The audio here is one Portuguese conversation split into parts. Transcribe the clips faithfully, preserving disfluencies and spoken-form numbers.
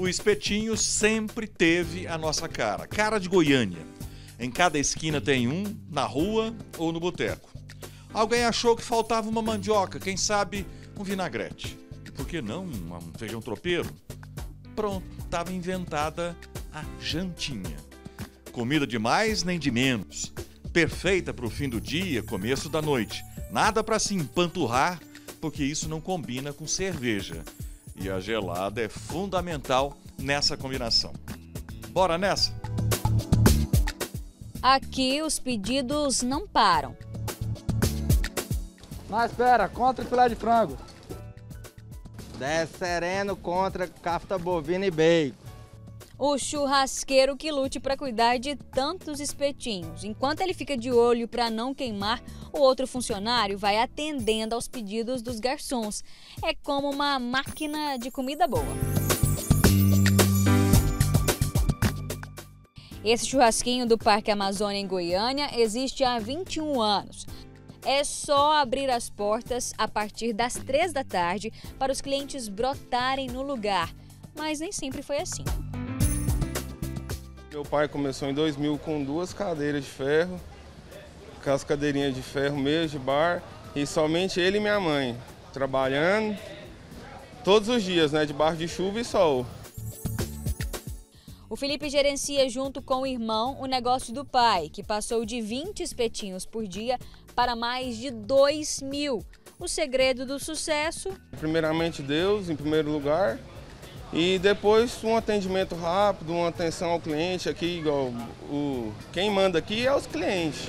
O espetinho sempre teve a nossa cara, cara de Goiânia. Em cada esquina tem um, na rua ou no boteco. Alguém achou que faltava uma mandioca, quem sabe um vinagrete. E por que não um feijão tropeiro? Pronto, estava inventada a jantinha. Comida de mais nem de menos. Perfeita para o fim do dia, começo da noite. Nada para se empanturrar, porque isso não combina com cerveja. E a gelada é fundamental nessa combinação. Bora nessa? Aqui os pedidos não param. Mas espera, contra o filé de frango. dez sereno contra cafta bovina e bacon. O churrasqueiro que lute para cuidar de tantos espetinhos. Enquanto ele fica de olho para não queimar, o outro funcionário vai atendendo aos pedidos dos garçons. É como uma máquina de comida boa. Esse churrasquinho do Parque Amazônia em Goiânia existe há vinte e um anos. É só abrir as portas a partir das três da tarde para os clientes brotarem no lugar. Mas nem sempre foi assim. Meu pai começou em dois mil com duas cadeiras de ferro, com as cadeirinhas de ferro mesmo, de bar, e somente ele e minha mãe, trabalhando todos os dias, né, debaixo de chuva e sol. O Felipe gerencia junto com o irmão o negócio do pai, que passou de vinte espetinhos por dia para mais de dois mil. O segredo do sucesso? Primeiramente Deus, em primeiro lugar. E depois um atendimento rápido, uma atenção ao cliente aqui, igual o, quem manda aqui é os clientes.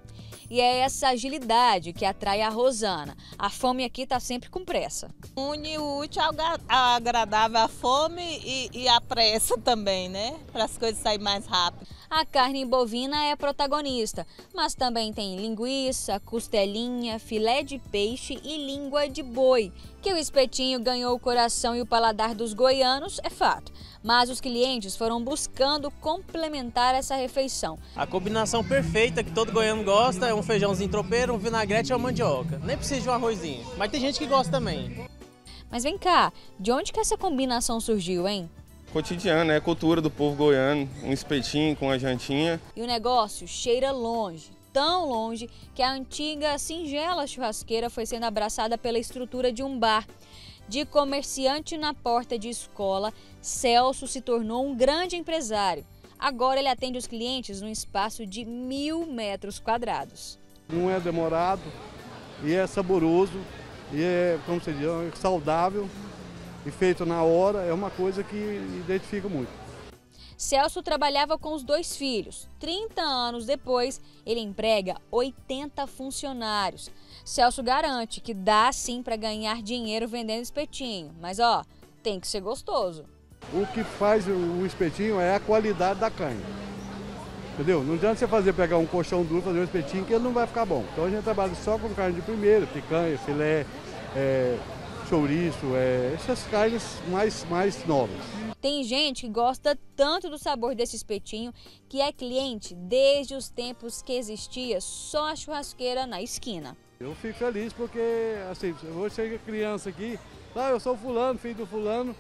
E é essa agilidade que atrai a Rosana. A fome aqui está sempre com pressa. Une o útil ao agradável, a fome e, e a pressa também, né? Para as coisas saírem mais rápido. A carne bovina é protagonista, mas também tem linguiça, costelinha, filé de peixe e língua de boi. Que o espetinho ganhou o coração e o paladar dos goianos é fato, mas os clientes foram buscando complementar essa refeição. A combinação perfeita que todo goiano gosta é um feijãozinho tropeiro, um vinagrete e uma mandioca. Nem precisa de um arrozinho, mas tem gente que gosta também. Mas vem cá, de onde que essa combinação surgiu, hein? Cotidiano, é cultura do povo goiano, um espetinho com a jantinha. E o negócio cheira longe, tão longe que a antiga singela churrasqueira foi sendo abraçada pela estrutura de um bar. De comerciante na porta de escola, Celso se tornou um grande empresário. Agora ele atende os clientes num espaço de mil metros quadrados. Não é demorado e é saboroso e é, como se diz, é saudável. E feito na hora, é uma coisa que identifica muito. Celso trabalhava com os dois filhos. trinta anos depois, ele emprega oitenta funcionários. Celso garante que dá sim para ganhar dinheiro vendendo espetinho, mas ó, tem que ser gostoso. O que faz o espetinho é a qualidade da carne. Entendeu? Não adianta você fazer, pegar um colchão duro, fazer um espetinho que ele não vai ficar bom. Então a gente trabalha só com carne de primeira, picanha, filé, é, chouriço, é, essas carnes mais, mais novas. Tem gente que gosta tanto do sabor desse espetinho que é cliente desde os tempos que existia só a churrasqueira na esquina. Eu fico feliz porque, assim, hoje chega criança aqui, ah, eu sou fulano, filho do fulano,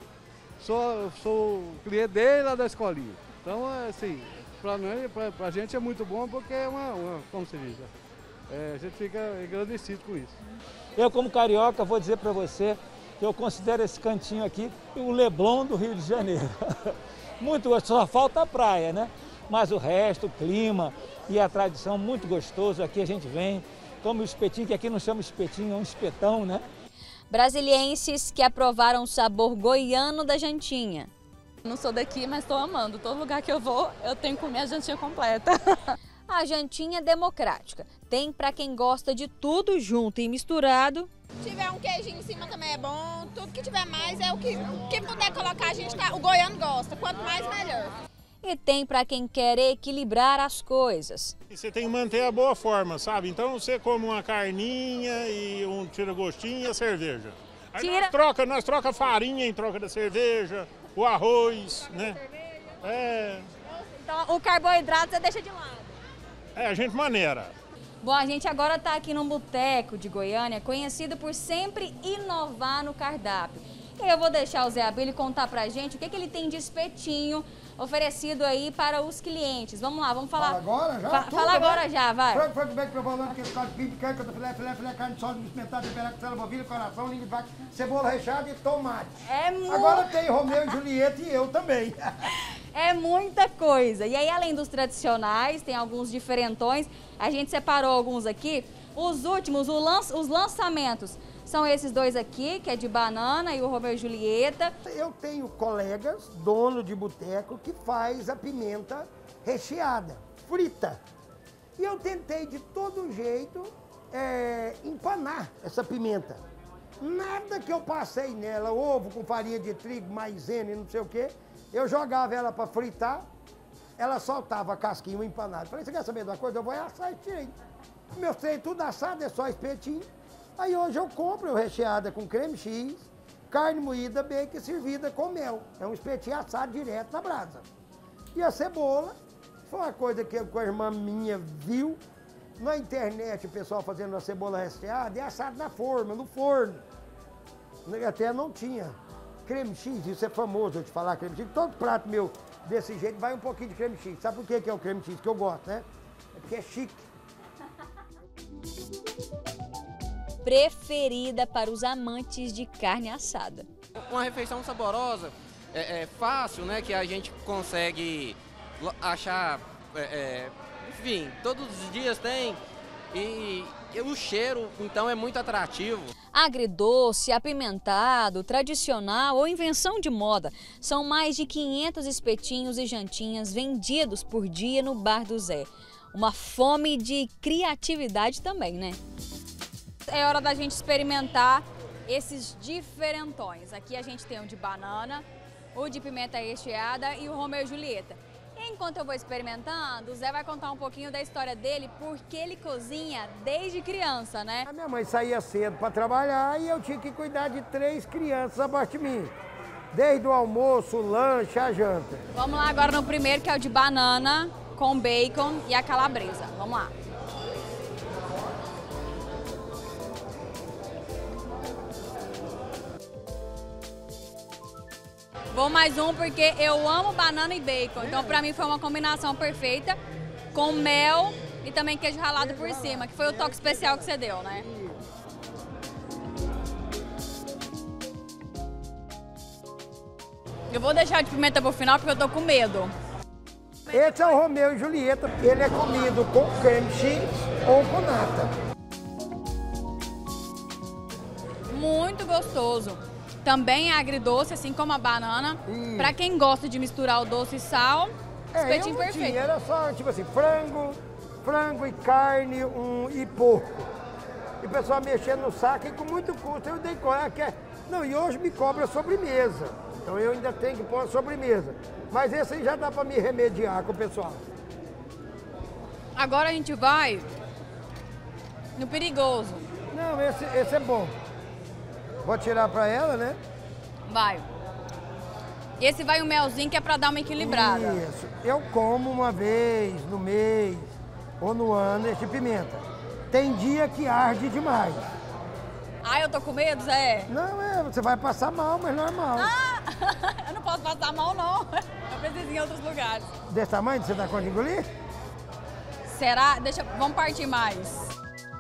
sou, sou cliente dele lá da escolinha. Então, assim, pra, pra, pra gente é muito bom porque é uma, uma como se diz, é, a gente fica agradecido com isso. Eu, como carioca, vou dizer para você que eu considero esse cantinho aqui o Leblon do Rio de Janeiro. Muito gostoso, só falta a praia, né? Mas o resto, o clima e a tradição, muito gostoso. Aqui a gente vem, toma o espetinho, que aqui não chama espetinho, é um espetão, né? Brasilienses que aprovaram o sabor goiano da jantinha. Não sou daqui, mas estou amando. Todo lugar que eu vou, eu tenho que comer a jantinha completa. A jantinha democrática. Tem para quem gosta de tudo junto e misturado. Se tiver um queijinho em cima também é bom. Tudo que tiver mais é o que, o que puder colocar, a gente tá, o goiano gosta. Quanto mais, melhor. E tem para quem quer equilibrar as coisas. E você tem que manter a boa forma, sabe? Então você come uma carninha e um tira-gostinho e a cerveja. Aí Tira... nós troca, nós troca farinha em troca da cerveja, o arroz, né? É... Então o carboidrato você deixa de lado. É, a gente maneira. Bom, a gente agora está aqui num boteco de Goiânia, conhecido por sempre inovar no cardápio. E eu vou deixar o Zé Abílio contar pra gente o que, que ele tem de espetinho oferecido aí para os clientes. Vamos lá, vamos falar. Fala agora já? Fa Tudo, fala agora né? já, vai. Frango, frango, bacon, provolone, queijo, caldo, pipo, queijo, filé, filé, filé, carne de sol, desmentado, temperado, costela bovina, coração, língua de vaca, cebola recheada e tomate. É muito... Agora tem Romeu e Julieta e eu também. É muita coisa. E aí, além dos tradicionais, tem alguns diferentões. A gente separou alguns aqui. Os últimos, o lan os lançamentos, são esses dois aqui, que é de banana e o Romeu e Julieta. Eu tenho colegas, dono de boteco, que faz a pimenta recheada, frita. E eu tentei de todo jeito é, empanar essa pimenta. Nada que eu passei nela, ovo com farinha de trigo, maisena e não sei o quê, eu jogava ela para fritar, ela soltava a casquinha, um empanado. Falei, você quer saber de uma coisa? Eu vou assar esse trem. Meu trem tudo assado, é só espetinho. Aí hoje eu compro recheada com creme cheese, carne moída, bacon servida com mel. É um espetinho assado direto na brasa. E a cebola, foi uma coisa que a irmã minha viu na internet, o pessoal fazendo a cebola recheada, é assado na forma, no forno. Até não tinha creme cheese, isso é famoso eu te falar creme cheese. Todo prato meu desse jeito vai um pouquinho de creme cheese. Sabe por que é o creme cheese que eu gosto, né? É porque é chique. Preferida para os amantes de carne assada. Uma refeição saborosa, é, é fácil, né? Que a gente consegue achar, é, é, enfim, todos os dias tem. E, e o cheiro, então, é muito atrativo. Agridoce, apimentado, tradicional ou invenção de moda. São mais de quinhentos espetinhos e jantinhas vendidos por dia no Bar do Zé. Uma fome de criatividade também, né? É hora da gente experimentar esses diferentões. Aqui a gente tem o de banana, o de pimenta recheada e o Romeu e Julieta. E enquanto eu vou experimentando, o Zé vai contar um pouquinho da história dele, porque ele cozinha desde criança, né? A minha mãe saía cedo para trabalhar e eu tinha que cuidar de três crianças abaixo de mim. Desde o almoço, o lanche, a janta. Vamos lá agora no primeiro, que é o de banana com bacon e a calabresa. Vamos lá. Vou mais um porque eu amo banana e bacon, então pra mim foi uma combinação perfeita, com mel e também queijo ralado por cima, que foi o toque especial que você deu, né? Eu vou deixar de pimenta pro final porque eu tô com medo. Esse é o Romeu e Julieta, ele é comido com creme cheese ou com nata. Muito gostoso. Também é agridoce, assim como a banana. Hum. Pra quem gosta de misturar o doce e sal, é, espetinho eu perfeito. Tinha, era só, tipo assim, frango, frango e carne um, e porco. E o pessoal mexendo no saco e com muito custo eu dei conta. Não, e hoje me cobra sobremesa. Então eu ainda tenho que pôr a sobremesa. Mas esse aí já dá pra me remediar com o pessoal. Agora a gente vai no perigoso. Não, esse, esse é bom. Vou tirar pra ela, né? Vai. Esse vai o melzinho, que é pra dar uma equilibrada. Isso. Eu como uma vez no mês ou no ano esse pimenta. Tem dia que arde demais. Ah, eu tô com medo, Zé? Não, é, você vai passar mal, mas normal. Ah, eu não posso passar mal, não. Eu preciso ir em outros lugares. Desse tamanho, você dá conta de engolir? Será? Deixa, vamos partir mais.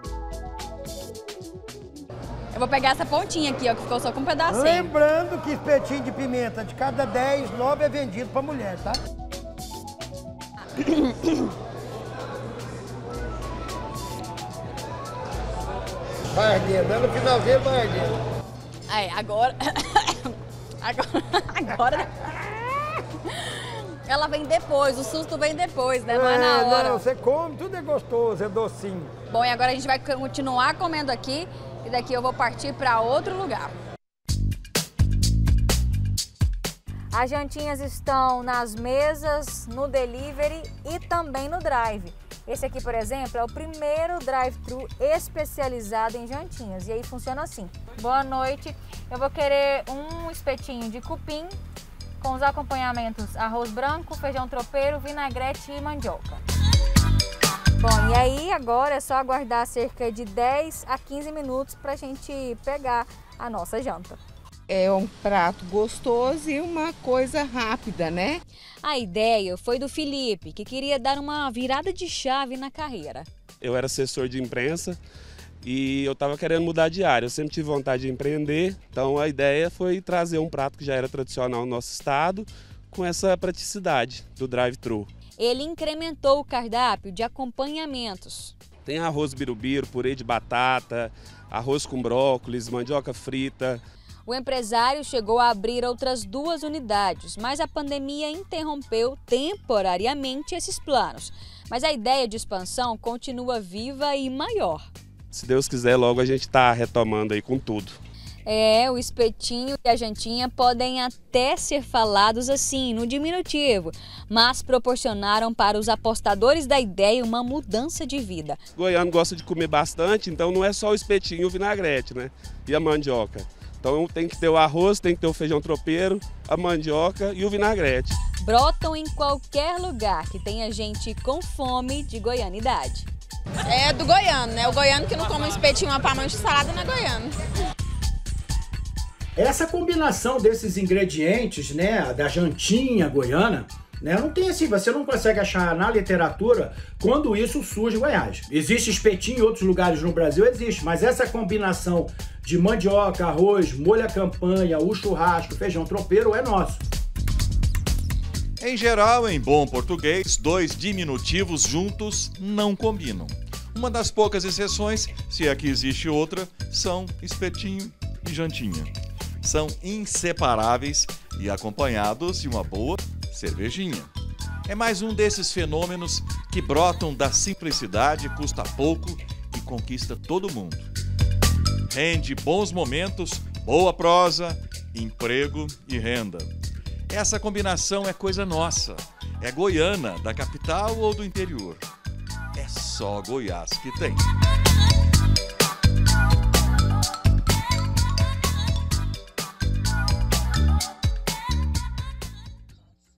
Eu vou pegar essa pontinha aqui, ó, que ficou só com um pedacinho. Lembrando que espetinho de pimenta, de cada dez, nove é vendido pra mulher, tá? Vai ardendo, no finalzinho vai ardendo. Aí, agora... agora... agora... Ela vem depois, o susto vem depois, né? Não é, é na hora. Não, você come, tudo é gostoso, é docinho. Bom, e agora a gente vai continuar comendo aqui. E daqui eu vou partir para outro lugar. As jantinhas estão nas mesas, no delivery e também no drive. Esse aqui, por exemplo, é o primeiro drive-thru especializado em jantinhas. E aí funciona assim. Boa noite. Eu vou querer um espetinho de cupim com os acompanhamentos arroz branco, feijão tropeiro, vinagrete e mandioca. Bom, e aí agora é só aguardar cerca de dez a quinze minutos para a gente pegar a nossa janta. É um prato gostoso e uma coisa rápida, né? A ideia foi do Felipe, que queria dar uma virada de chave na carreira. Eu era assessor de imprensa e eu estava querendo mudar de área. Eu sempre tive vontade de empreender, então a ideia foi trazer um prato que já era tradicional no nosso estado, com essa praticidade do drive-thru. Ele incrementou o cardápio de acompanhamentos. Tem arroz birubiru, purê de batata, arroz com brócolis, mandioca frita. O empresário chegou a abrir outras duas unidades, mas a pandemia interrompeu temporariamente esses planos. Mas a ideia de expansão continua viva e maior. Se Deus quiser, logo a gente está retomando aí com tudo. É, o espetinho e a jantinha podem até ser falados assim, no diminutivo, mas proporcionaram para os apostadores da ideia uma mudança de vida. O goiano gosta de comer bastante, então não é só o espetinho e o vinagrete, né? E a mandioca. Então tem que ter o arroz, tem que ter o feijão tropeiro, a mandioca e o vinagrete. Brotam em qualquer lugar que tenha gente com fome de goianidade. É do goiano, né? O goiano que não come um espetinho, uma pamonha de salada não é goiano. Essa combinação desses ingredientes, né, da jantinha goiana, né, não tem assim, você não consegue achar na literatura quando isso surge em Goiás. Existe espetinho em outros lugares no Brasil, existe, mas essa combinação de mandioca, arroz, molho à campanha, o churrasco, feijão tropeiro é nosso. Em geral, em bom português, dois diminutivos juntos não combinam. Uma das poucas exceções, se aqui existe outra, são espetinho e jantinha. São inseparáveis e acompanhados de uma boa cervejinha. É mais um desses fenômenos que brotam da simplicidade, custa pouco e conquista todo mundo. Rende bons momentos, boa prosa, emprego e renda. Essa combinação é coisa nossa. É goiana, da capital ou do interior. É só Goiás que tem.